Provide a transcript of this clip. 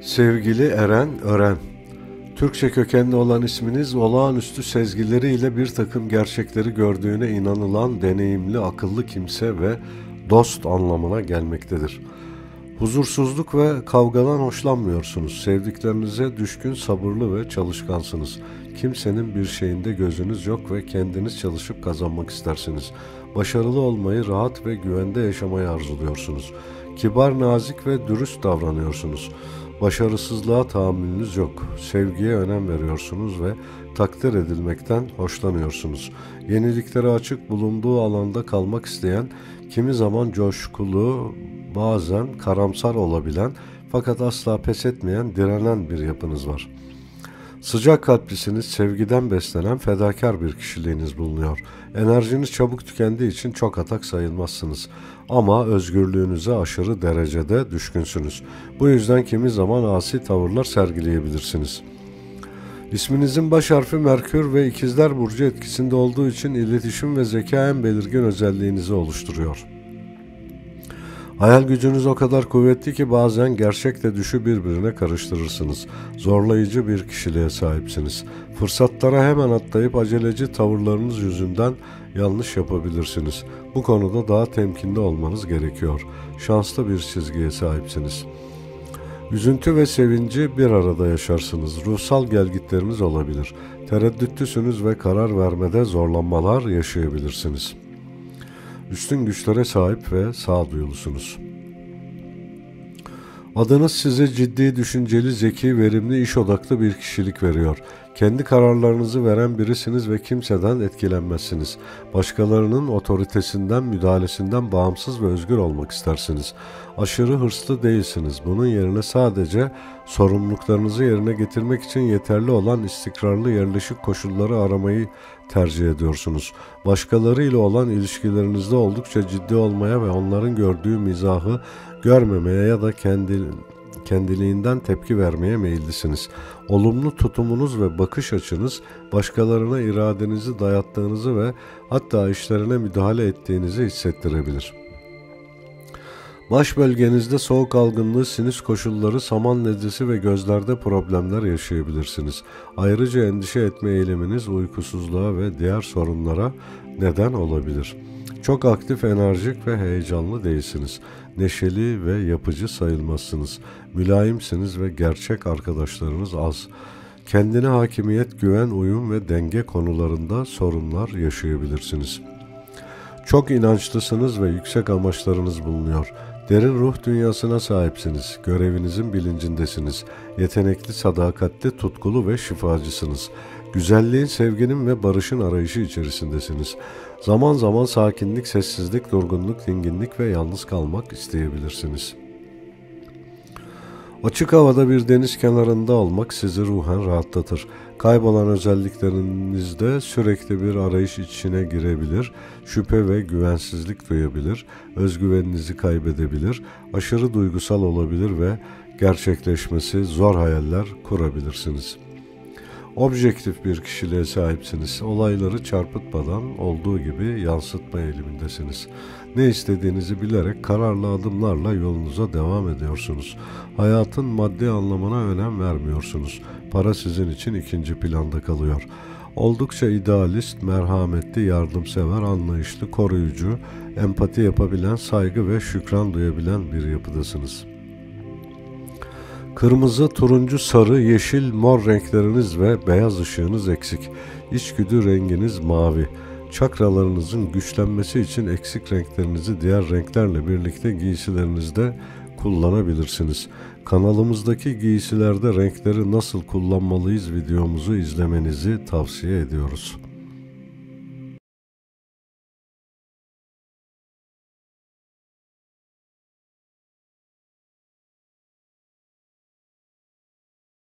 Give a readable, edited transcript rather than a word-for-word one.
Sevgili Eren Ören, Türkçe kökenli olan isminiz olağanüstü sezgileriyle bir takım gerçekleri gördüğüne inanılan deneyimli, akıllı kimse ve dost anlamına gelmektedir. Huzursuzluk ve kavgadan hoşlanmıyorsunuz. Sevdiklerinize düşkün, sabırlı ve çalışkansınız. Kimsenin bir şeyinde gözünüz yok ve kendiniz çalışıp kazanmak istersiniz. Başarılı olmayı, rahat ve güvende yaşamayı arzuluyorsunuz. Kibar, nazik ve dürüst davranıyorsunuz. Başarısızlığa tahammülünüz yok. Sevgiye önem veriyorsunuz ve takdir edilmekten hoşlanıyorsunuz. Yeniliklere açık, bulunduğu alanda kalmak isteyen, kimi zaman coşkulu, bazen karamsar olabilen fakat asla pes etmeyen, direnen bir yapınız var. Sıcak kalplisiniz, sevgiden beslenen fedakar bir kişiliğiniz bulunuyor. Enerjiniz çabuk tükendiği için çok atak sayılmazsınız. Ama özgürlüğünüze aşırı derecede düşkünsünüz. Bu yüzden kimi zaman asi tavırlar sergileyebilirsiniz. İsminizin baş harfi Merkür ve İkizler Burcu etkisinde olduğu için iletişim ve zeka en belirgin özelliğinizi oluşturuyor. Hayal gücünüz o kadar kuvvetli ki bazen gerçekle düşü birbirine karıştırırsınız. Zorlayıcı bir kişiliğe sahipsiniz. Fırsatlara hemen atlayıp aceleci tavırlarınız yüzünden yanlış yapabilirsiniz. Bu konuda daha temkinli olmanız gerekiyor. Şanslı bir çizgiye sahipsiniz. Üzüntü ve sevinci bir arada yaşarsınız. Ruhsal gelgitleriniz olabilir. Tereddütlüsünüz ve karar vermede zorlanmalar yaşayabilirsiniz. Üstün güçlere sahip ve sağduyulusunuz. Adınız size ciddi, düşünceli, zeki, verimli, iş odaklı bir kişilik veriyor. Kendi kararlarınızı veren birisiniz ve kimseden etkilenmezsiniz. Başkalarının otoritesinden, müdahalesinden bağımsız ve özgür olmak istersiniz. Aşırı hırslı değilsiniz. Bunun yerine sadece sorumluluklarınızı yerine getirmek için yeterli olan istikrarlı yerleşik koşulları aramayı tercih ediyorsunuz. Başkalarıyla olan ilişkilerinizde oldukça ciddi olmaya ve onların gördüğü mizahı görmemeye ya da kendiliğinden tepki vermeye meyillisiniz. Olumlu tutumunuz ve bakış açınız başkalarına iradenizi dayattığınızı ve hatta işlerine müdahale ettiğinizi hissettirebilir. Baş bölgenizde soğuk algınlığı, sinüs koşulları, saman nezlesi ve gözlerde problemler yaşayabilirsiniz. Ayrıca endişe etme eğiliminiz uykusuzluğa ve diğer sorunlara neden olabilir. Çok aktif, enerjik ve heyecanlı değilsiniz. Neşeli ve yapıcı sayılmazsınız. Mülayimsiniz ve gerçek arkadaşlarınız az. Kendine hakimiyet, güven, uyum ve denge konularında sorunlar yaşayabilirsiniz. Çok inançlısınız ve yüksek amaçlarınız bulunuyor. Derin ruh dünyasına sahipsiniz. Görevinizin bilincindesiniz. Yetenekli, sadakatli, tutkulu ve şifacısınız. Güzelliğin, sevginin ve barışın arayışı içerisindesiniz. Zaman zaman sakinlik, sessizlik, durgunluk, dinginlik ve yalnız kalmak isteyebilirsiniz. Açık havada bir deniz kenarında olmak sizi ruhen rahatlatır. Kaybolan özelliklerinizde sürekli bir arayış içine girebilir, şüphe ve güvensizlik duyabilir, özgüveninizi kaybedebilir, aşırı duygusal olabilir ve gerçekleşmesi zor hayaller kurabilirsiniz. Objektif bir kişiliğe sahipsiniz. Olayları çarpıtmadan olduğu gibi yansıtma eğilimindesiniz. Ne istediğinizi bilerek kararlı adımlarla yolunuza devam ediyorsunuz. Hayatın maddi anlamına önem vermiyorsunuz. Para sizin için ikinci planda kalıyor. Oldukça idealist, merhametli, yardımsever, anlayışlı, koruyucu, empati yapabilen, saygı ve şükran duyabilen bir yapıdasınız. Kırmızı, turuncu, sarı, yeşil, mor renkleriniz ve beyaz ışığınız eksik. İçgüdü renginiz mavi. Çakralarınızın güçlenmesi için eksik renklerinizi diğer renklerle birlikte giysilerinizde kullanabilirsiniz. Kanalımızdaki giysilerde renkleri nasıl kullanmalıyız videomuzu izlemenizi tavsiye ediyoruz.